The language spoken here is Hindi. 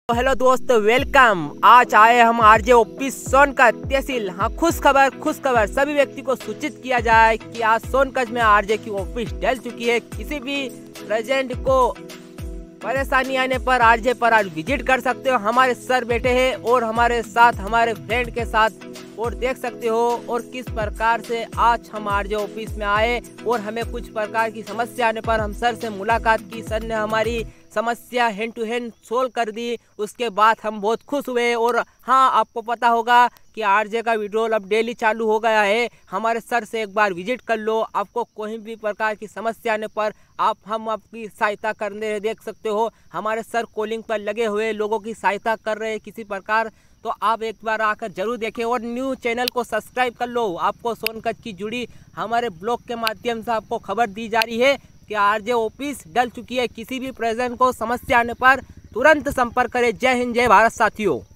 तो हेलो दोस्तों, वेलकम। आज आए हम आरजे ऑफिस सोनकच तहसील। हाँ, खुश खबर सभी व्यक्ति को सूचित किया जाए कि आज सोनकच में आरजे की ऑफिस डल चुकी है। किसी भी प्रेजेंट को परेशानी आने पर आरजे पर आज विजिट कर सकते हो। हमारे सर बैठे हैं और हमारे साथ हमारे फ्रेंड के साथ, और देख सकते हो और किस प्रकार से आज हम आरजे ऑफिस में आए और हमें कुछ प्रकार की समस्या आने पर हम सर से मुलाकात की। सर ने हमारी समस्या हैंड टू हैंड सोल्व कर दी। उसके बाद हम बहुत खुश हुए। और हाँ, आपको पता होगा कि आरजे का वीडियो अब डेली चालू हो गया है। हमारे सर से एक बार विजिट कर लो। आपको कोई भी प्रकार की समस्या आने पर हम आपकी सहायता करने देख सकते हो। हमारे सर कॉलिंग पर लगे हुए लोगों की सहायता कर रहे हैं किसी प्रकार। तो आप एक बार आकर जरूर देखें और न्यू चैनल को सब्सक्राइब कर लो। आपको सोनकच की जुड़ी हमारे ब्लॉग के माध्यम से आपको खबर दी जा रही है कि आरजे ऑफिस डल चुकी है। किसी भी प्रेजेंट को समस्या आने पर तुरंत संपर्क करें। जय हिंद, जय भारत साथियों।